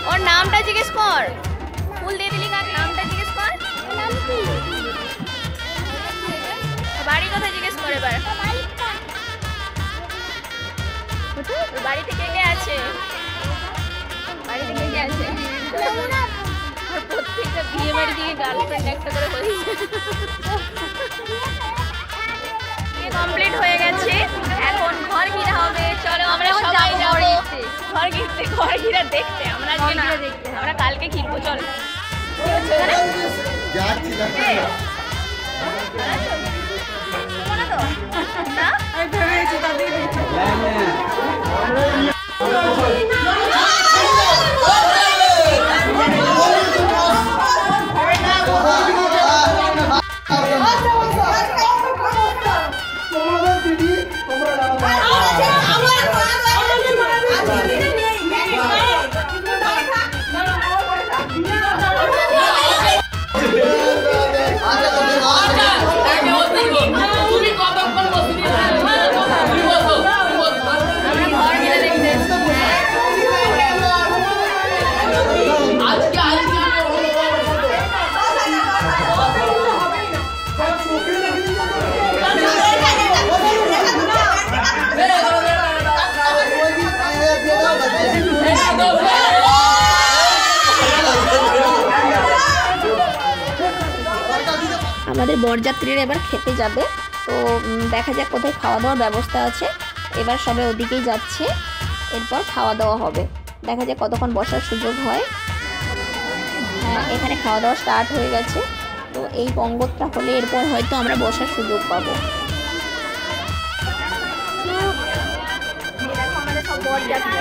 ওর নামটা জিজ্ঞেস কর। ফুল দিয়ে দিলি কাকে? নামটা জিজ্ঞেস কর। বাড়ি কোথায় জিজ্ঞেস কর এবার। বাড়িতে কে কে আছে? বাড়িতে কে কে আছে? প্রত্যেকটা বিয়ে বাড়ি থেকে গার্লফ্রেন্ড একটা করে বলি। কমপ্লিট হয়ে গেছে, এখন ঘর ঘিরা হবে। চলো আমরা সবাই যাবো ঘর ঘিরতে, ঘর ঘিরা দেখতে। আমরা কালকে ঘিরবো। চলো আমাদের বরযাত্রীরা এবার খেতে যাবে, তো দেখা যাক কোথায় খাওয়া দাওয়ার ব্যবস্থা আছে। এবার সবাই ওদিকেই যাচ্ছে, এরপর খাওয়া দাওয়া হবে। দেখা যাক কতক্ষণ বসার সুযোগ হয়। হ্যাঁ, এখানে খাওয়া দাওয়া স্টার্ট হয়ে গেছে, তো এই পঙ্গতটা হলে এরপর হয়তো আমরা বসার সুযোগ পাবো। আমাদের সব বরযাত্রী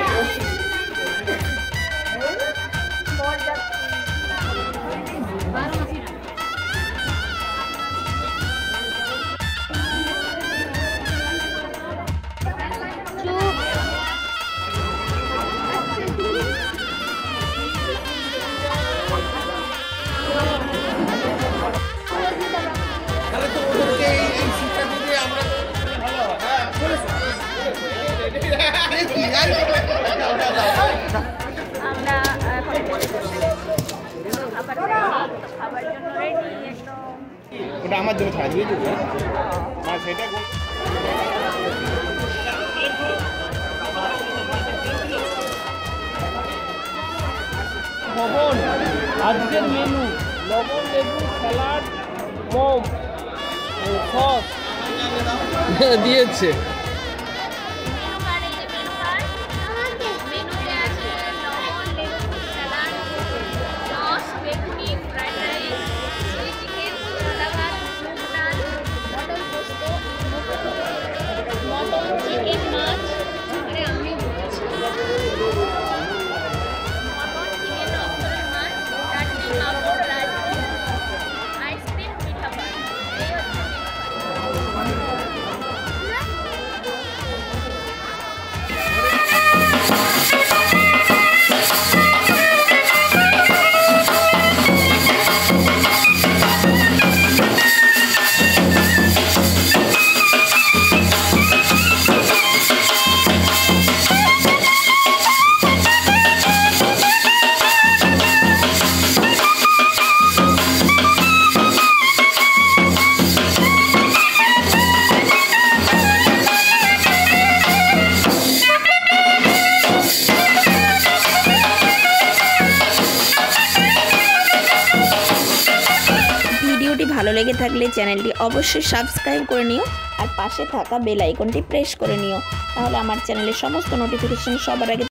আমরা খাবার জন্য রেডি। ওটা আমার জন্য ছাড়া দিয়ে দেবো। সেটা লবণ, আজকের মেনু লবণ, লেবু, স্যালাড, মম, সস দিয়েছে। ভালো লেগে থাকলে চ্যানেলটি অবশ্যই সাবস্ক্রাইব করে নিও, আর পাশে থাকা বেল আইকনটি প্রেস করে নিও, তাহলে আমার চ্যানেলের সমস্ত নোটিফিকেশন সবার আগে